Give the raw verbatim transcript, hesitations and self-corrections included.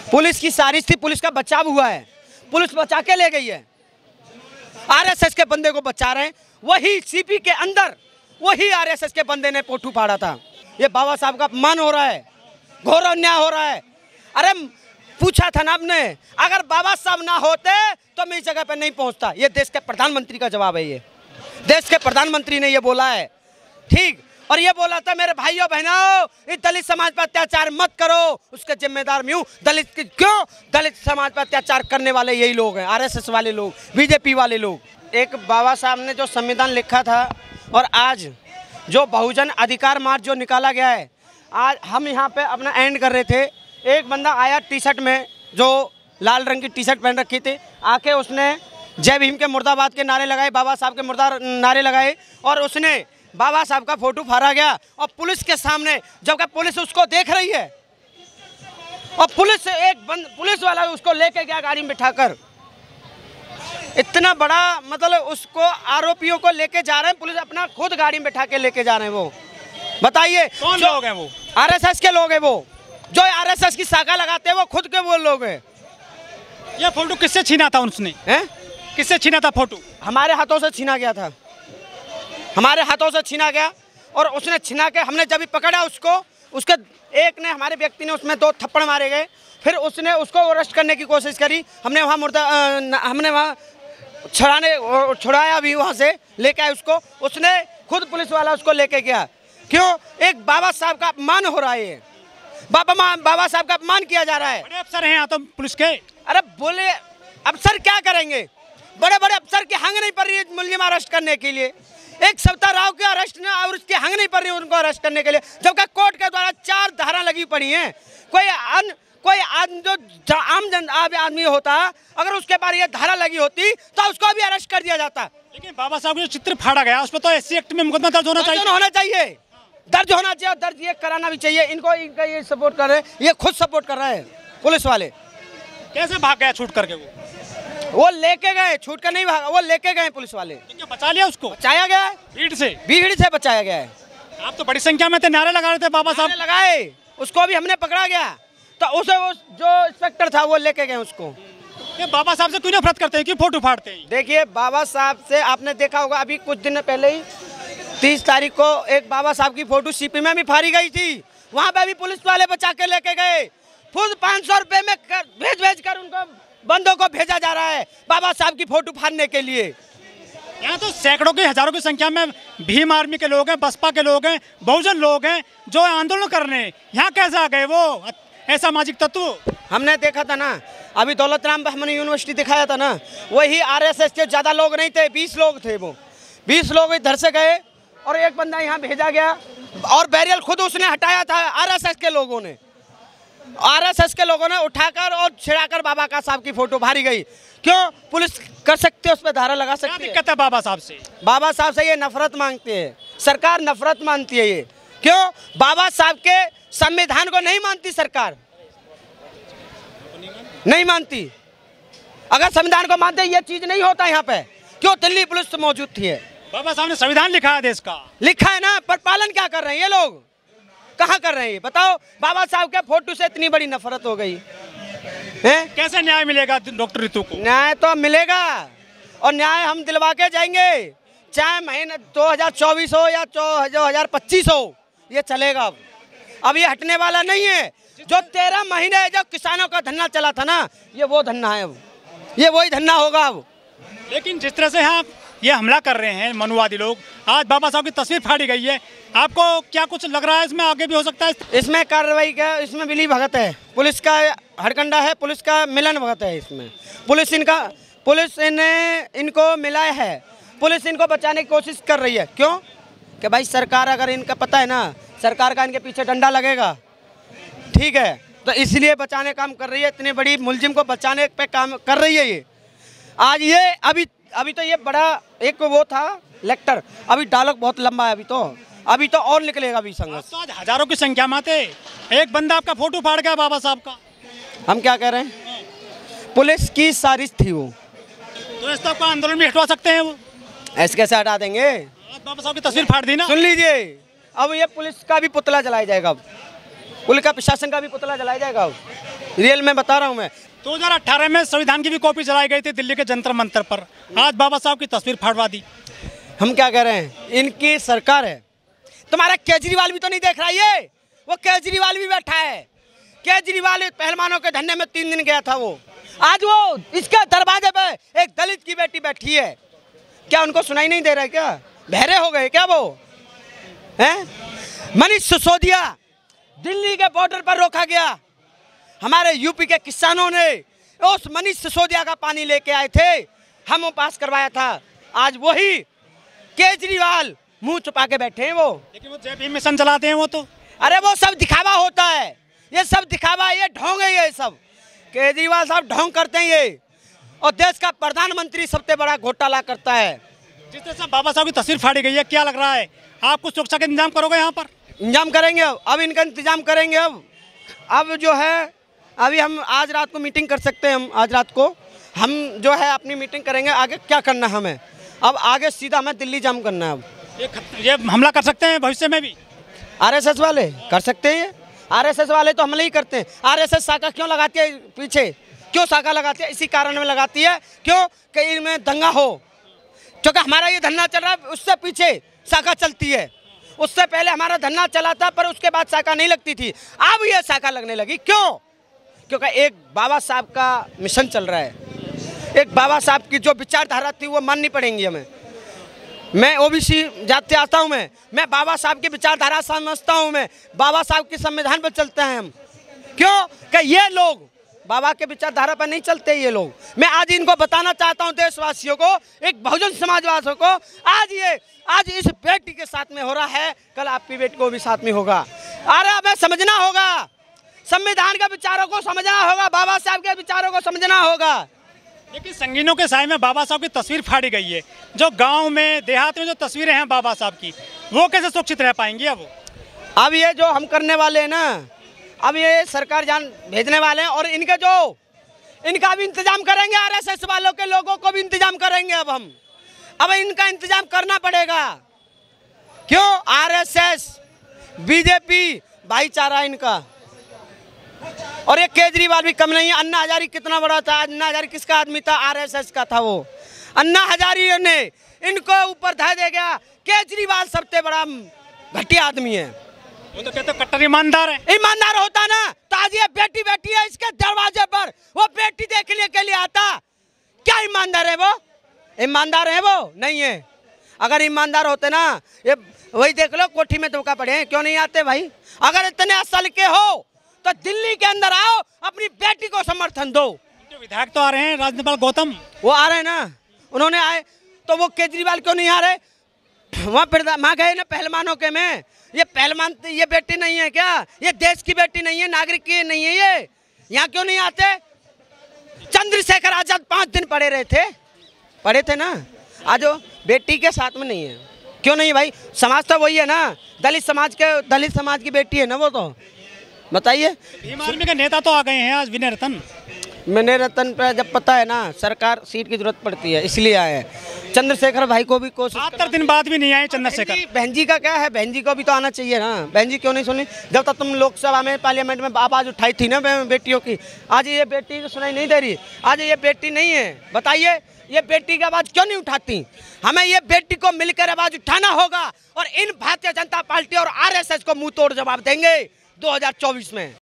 Police की साजिश थी, पुलिस का बचाव हुआ है, पुलिस बचा के ले गई है। आरएसएस के बंदे को बचा रहे हैं, वही सीपी के अंदर वही आरएसएस के बंदे ने पोटू फाड़ा था। ये बाबा साहब का अपमान हो रहा है, घोर अन्याय हो रहा है। अरे पूछा था ना आपने, अगर बाबा साहब ना होते तो मैं इस जगह पे नहीं पहुंचता। ये देश के प्रधानमंत्री का जवाब है, ये देश के प्रधानमंत्री ने ये बोला है, ठीक। और ये बोला था मेरे भाइयों बहनों, इस दलित समाज पर अत्याचार मत करो, उसके जिम्मेदार मैं हूँ। दलित क्यों? दलित समाज पर अत्याचार करने वाले यही लोग हैं, आरएसएस वाले लोग, बीजेपी वाले लोग। एक बाबा साहब ने जो संविधान लिखा था और आज जो बहुजन अधिकार मार्च जो निकाला गया है, आज हम यहाँ पे अपना एंड कर रहे थे। एक बंदा आया टी शर्ट में, जो लाल रंग की टी शर्ट पहन रखी थी, आके उसने जय भीम के मुर्दाबाद के नारे लगाए, बाबा साहब के मुर्दा नारे लगाए और उसने बाबा साहब का फोटो फाड़ा गया। और पुलिस के सामने, जबकि पुलिस उसको देख रही है और पुलिस से एक बंद पुलिस वाला उसको लेके गया गाड़ी में बिठाकर। इतना बड़ा मतलब उसको आरोपियों को लेके जा रहे हैं, पुलिस अपना खुद गाड़ी में बैठा के लेके जा रहे हैं। वो बताइए कौन लोग हैं? वो आरएसएस के लोग हैं, वो जो आरएसएस की शाखा लगाते हैं, वो खुद के वो लोग हैं। ये फोटो किससे छीना था उसने? हैं? किससे छीना था फोटो? हमारे हाथों से छीना गया था, हमारे हाथों से छीना गया। और उसने छीना के हमने जब भी पकड़ा उसको, उसके एक ने हमारे व्यक्ति ने उसमें दो थप्पड़ मारे गए। फिर उसने उसको अरेस्ट करने की कोशिश करी, हमने वहाँ मुर्दा हमने वहाँ छुड़ाने छुड़ाया भी, वहाँ से लेके आए उसको। उसने खुद पुलिस वाला उसको लेके गया। क्यों? एक बाबा साहब का अपमान हो रहा है, बाबा बाबा साहब का अपमान किया जा रहा है। बड़े अफसर हैं यहाँ तो पुलिस के। अरे बोले अफसर क्या करेंगे? बड़े बड़े अफसर की हंग नहीं पड़ रही है मुलजिम अरेस्ट करने के लिए। एक सविता राव के अरेस्ट ने और उसकी हंग नहीं पड़ रही है उनको अरेस्ट करने के लिए, जबकि कोर्ट के द्वारा चार धारा लगी पड़ी हैं। कोई अन कोई आदमी जो आम जन आदमी होता, अगर उसके बारे ये धारा लगी होती तो उसको भी अरेस्ट कर दिया जाता। लेकिन बाबा साहब जो चित्र फाड़ा गया उस पर तो एससी एक्ट में मुकदमा दर्ज होना चाहिए होना चाहिए दर्ज होना चाहिए और दर्ज ये कराना भी चाहिए। इनको इनका ये सपोर्ट कर रहे हैं, ये खुद सपोर्ट कर रहे हैं पुलिस वाले। कैसे भाग गया छूट करके? वो वो लेके गए, छूट कर नहीं भागा, वो लेके गए पुलिस वाले। बचा लिया उसको? बचाया गया है, भीड़ से भीड़ से बचाया गया है। आप तो बड़ी संख्या में थे, नारे लगा रहे थे बाबा साहब। लगाए, उसको भी हमने पकड़ा गया तो उसे वो जो इंस्पेक्टर था वो लेके गए उसको। ये बाबा साहब से क्यों नफरत करते हैं, क्यों फोटो फाड़ते हैं? देखिए बाबा साहब से आपने देखा होगा, अभी कुछ दिन पहले ही तीस तारीख को एक बाबा साहब की फोटो सीपी में भी फाड़ी गई थी। वहाँ पे भी पुलिस वाले बचा के लेके गए। खुद पाँच सौ रुपये में कर, भेज भेज कर उनको बंदों को भेजा जा रहा है बाबा साहब की फोटो फाड़ने के लिए। यहाँ तो सैकड़ों की हजारों की संख्या में भीम आर्मी के लोग हैं, बसपा के लोग हैं, बहुजन लोग हैं जो आंदोलन कर रहे हैं। यहाँ कैसे आ गए वो असामाजिक तत्व? हमने देखा था ना, अभी दौलत राम पे हमने यूनिवर्सिटी दिखाया था ना, वही आरएसएस के ज़्यादा लोग नहीं थे, बीस लोग थे। वो बीस लोग इधर से गए और एक बंदा यहाँ भेजा गया और बैरियर खुद उसने हटाया था। आरएसएस के लोगों ने आरएसएस के लोगों ने उठाकर और छिड़ाकर बाबा का साहब की फोटो भारी गई। क्यों? पुलिस कर सकती है, उस पर धारा लगा सकती है। क्या दिक्कत है बाबा साहब से? बाबा साहब से ये नफरत मांगते हैं, सरकार नफरत मानती है। ये क्यों? बाबा साहब के संविधान को नहीं मानती सरकार, नहीं मानती। अगर संविधान को मानते ये चीज नहीं होता यहाँ पे। क्यों? दिल्ली पुलिस तो मौजूद थी। बाबा साहब ने संविधान लिखा है देश का, लिखा है ना, पर पालन क्या कर रहे हैं ये लोग? कहाँ कर रहे हैं बताओ? बाबा साहब के फोटो से इतनी बड़ी नफरत हो गई है। कैसे न्याय मिलेगा डॉक्टर ऋतु को? न्याय तो मिलेगा और न्याय हम दिलवा के जाएंगे, चाहे महीने दो हजार चौबीस हो या दो हजार पच्चीस हो, ये चलेगा। अब अब ये हटने वाला नहीं है। जो तेरह महीने जो किसानों का धरना चला था ना, ये वो धरना है, अब ये वही धरना होगा अब। लेकिन जिस तरह से आप ये हमला कर रहे हैं मनुवादी लोग, आज बाबा साहब की तस्वीर फाड़ी गई है, आपको क्या कुछ लग रहा है इसमें आगे भी हो सकता है? इसमें कार्रवाई का, इसमें मिली भगत है, पुलिस का हड़कंडा है, पुलिस का मिलन भगत है। इसमें पुलिस इनका पुलिस ने इनको मिलाया है, पुलिस इनको बचाने की कोशिश कर रही है। क्यों? कि भाई सरकार, अगर इनका पता है ना सरकार का इनके पीछे डंडा लगेगा, ठीक है, तो इसलिए बचाने काम कर रही है। इतनी बड़ी मुलजिम को बचाने पे काम कर रही है ये। आज ये अभी अभी तो ये बड़ा एक वो था लेक्टर, अभी डायलॉग बहुत लंबा है, अभी तो अभी तो और निकलेगा अभी संघर्ष। तो आज हजारों की संख्या में थे, एक बंदा आपका फोटो फाड़ गया बाबा साहब का। हम क्या कह रहे हैं? पुलिस की साजिश थी वो। तो इस तरह का आंदोलन भी हटवा सकते हैं वो? ऐसे कैसे हटा देंगे? बाबा साहब की तस्वीर फाड़ दी ना। सुन लीजिए, अब ये पुलिस का भी पुतला जलाया जाएगा। अब पुलिस का प्रशासन का भी पुतला जलाया जाएगा। रियल में बता रहा हूँ मैं। दो हज़ार अठारह में संविधान की भी कॉपी जलाई गई थी दिल्ली के जंतर मंतर पर, आज बाबा साहब की तस्वीर फाड़वा दी। हम क्या कह रहे हैं, इनकी सरकार है। तुम्हारा केजरीवाल भी तो नहीं देख रहा ये, वो केजरीवाल भी बैठा है। केजरीवाल पहलवानों के धंधे में तीन दिन गया था वो, आज वो इसके दरवाजे पे एक दलित की बेटी बैठी है। क्या उनको सुनाई नहीं दे रहा है क्या? बहरे हो गए क्या वो हैं? मनीष सिसोदिया दिल्ली के बॉर्डर पर रोका गया, हमारे यूपी के किसानों ने उस मनीष सिसोदिया का पानी लेके आए थे, हम वो पास करवाया था। आज वही केजरीवाल मुंह छुपा के बैठे हैं वो। लेकिन वो जय भीम मिशन चलाते हैं वो तो। अरे वो सब दिखावा होता है, ये सब दिखावा, ये ढोंग है ये सब। केजरीवाल साहब ढोंग करते हैं ये, और देश का प्रधानमंत्री सबसे बड़ा घोटाला करता है। जिस तरह से बाबा साहब की तस्वीर फाड़ी गई है, क्या लग रहा है आप कुछ सुरक्षा का इंतजाम करोगे यहाँ पर? इंतजाम करेंगे, अब अब इनका इंतजाम करेंगे। अब अब जो है अभी हम आज रात को मीटिंग कर सकते हैं, हम आज रात को हम जो है अपनी मीटिंग करेंगे, आगे क्या करना है हमें। अब आगे सीधा हमें दिल्ली जाम करना है। अब ये, ये हमला कर सकते हैं भविष्य में भी? आरएसएस वाले कर सकते हैं, आरएसएस वाले तो हमले ही करते हैं। आरएसएस शाखा क्यों लगाती है पीछे, क्यों शाखा लगाती है? इसी कारण में लगाती है, क्यों कि इनमें दंगा हो। क्योंकि हमारा ये धरना चल रहा है, उससे पीछे शाखा चलती है। उससे पहले हमारा धरना चला था, पर उसके बाद शाखा नहीं लगती थी, अब ये शाखा लगने लगी। क्यों? क्योंकि एक बाबा साहब का मिशन चल रहा है। एक बाबा साहब की जो विचारधारा थी वो माननी पड़ेंगी हमें। मैं ओबीसी जाति आता हूँ, मैं मैं बाबा साहब की विचारधारा समझता हूँ। मैं बाबा साहब के संविधान पर चलते हैं हम। क्यों कि ये लोग बाबा के विचारधारा पर नहीं चलते ये लोग। मैं आज इनको बताना चाहता हूँ, देशवासियों को, एक बहुजन समाजवासियों को, आज ये आज इस बेटी के साथ में हो रहा है, कल आपकी बेटी को भी साथ में होगा। अरे हमें समझना होगा, संविधान के विचारों को समझना होगा, बाबा साहब के विचारों को समझना होगा। लेकिन संगीनों के साय में बाबा साहब की तस्वीर फाड़ी गई है। जो गांव में देहात में जो तस्वीरें हैं बाबा साहब की, वो कैसे सुरक्षित रह पाएंगी? अब अब ये जो हम करने वाले हैं ना, अब ये सरकार जान भेजने वाले हैं, और इनके जो इनका भी इंतजाम करेंगे, आरएसएस वालों के लोगों को भी इंतजाम करेंगे। अब हम अब इनका इंतजाम करना पड़ेगा। क्यों? आरएसएस बीजेपी भाईचारा इनका, और ये केजरीवाल भी कम नहीं है। अन्ना हजारी कितना बड़ा था, अन्ना हजारी किसका आदमी था? आरएसएस का था वो। अन्ना हजारी ने इनको ऊपर धा दे गया। केजरीवाल सबसे बड़ा घटिया आदमी है। वो तो कहते कट्टर ईमानदार है। ईमानदार होता ना तो आज ये बेटी बैठी है इसके दरवाजे पर, वो बेटी देखने के लिए आता। क्या ईमानदार है वो? ईमानदार है वो? नहीं है। अगर ईमानदार होते ना, ये वही देख लो कोठी में धोखा पड़े हैं, क्यों नहीं आते भाई? अगर इतने असल के हो तो दिल्ली के अंदर आओ, अपनी बेटी को समर्थन दो। जो विधायक तो आ रहे हैं, राजनेपाल गौतम, वो आ रहे हैं ना, उन्होंने आए तो वो केजरीवाल क्यों नहीं आ रहे? वहाँ फिर वहाँ गए ना पहलवानों के में। ये पहलवान ये बेटी नहीं है क्या? ये देश की बेटी नहीं है, नागरिक की नहीं है ये? यहाँ क्यों नहीं आते? चंद्रशेखर आजाद पाँच दिन पड़े रहे थे, पड़े थे ना। आज वो बेटी के साथ में नहीं है, क्यों नहीं भाई? समाज तो वही है ना, दलित समाज के, दलित समाज की बेटी है ना वो तो। बताइए। भीम आर्मी के नेता तो आ गए हैं आज, विनय रतन। विनय रतन पे जब पता है ना सरकार सीट की जरूरत पड़ती है, इसलिए आए हैं। चंद्रशेखर भाई को भी कोशिश, बहत्तर दिन बाद भी नहीं आए चंद्रशेखर। बहन जी का क्या है, बहन जी को भी तो आना चाहिए ना। बहन जी क्यों नहीं सुनी? जब तक तुम लोकसभा में, पार्लियामेंट में आवाज उठाई थी ना बेटियों की, आज ये बेटी तो सुनाई नहीं दे रही। आज ये बेटी नहीं है, बताइए ये बेटी की आवाज क्यों नहीं उठाती? हमें ये बेटी को मिलकर आवाज उठाना होगा, और इन भारतीय जनता पार्टी और आरएसएस को मुंह तोड़ जवाब देंगे दो हज़ार चौबीस में।